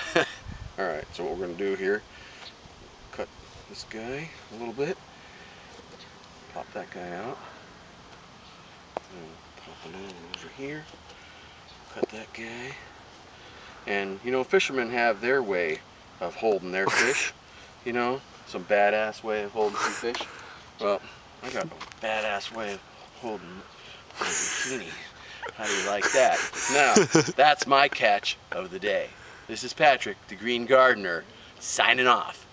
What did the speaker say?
Alright, so what we're going to do here, cut this guy a little bit, pop that guy out, and pop another one over here, cut that guy, and you know, fishermen have their way of holding their fish, you know, some badass way of holding some fish. Well, I got a badass way of holding my bikini. How do you like that? Now, that's my catch of the day. This is Patrick, the Green Gardener, signing off.